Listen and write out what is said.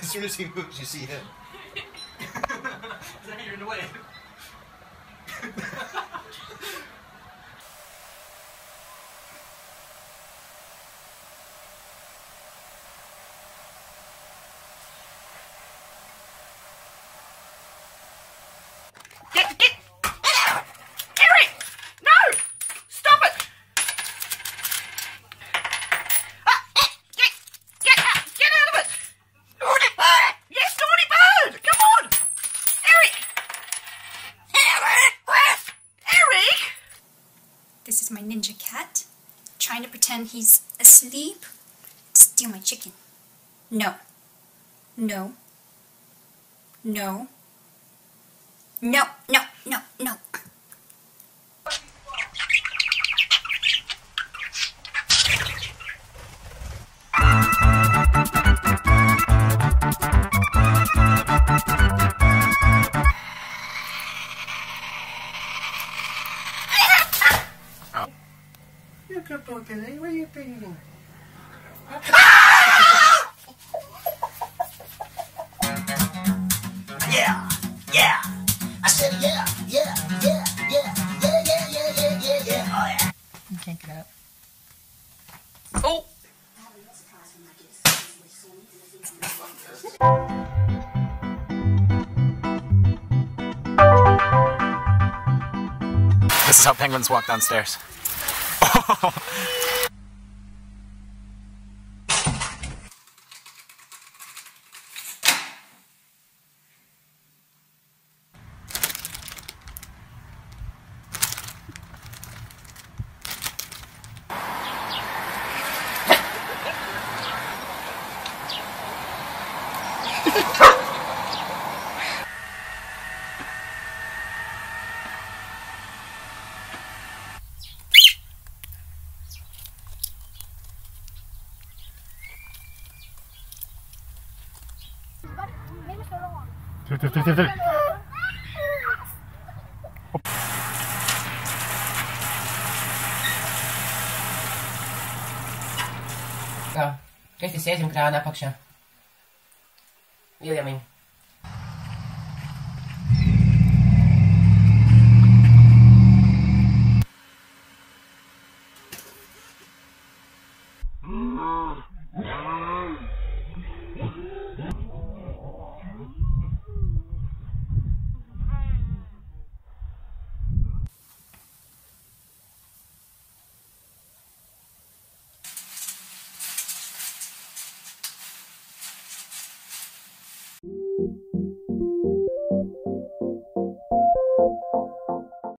soon as he moves, you see him. You're in the way. Get! Eric! No! Stop it! Get out of it! Yes, naughty bird! Come on! Eric! Eric! This is my ninja cat, trying to pretend he's asleep. Steal my chicken. No. No. No. No, no, no, no. You're a good boy, Billy. Where are you been? Yeah. I said yeah. Oh yeah. You can't get out. Oh! This is how penguins walk downstairs. Kā? Kas tas iesim krāna apakšā? Iljamim.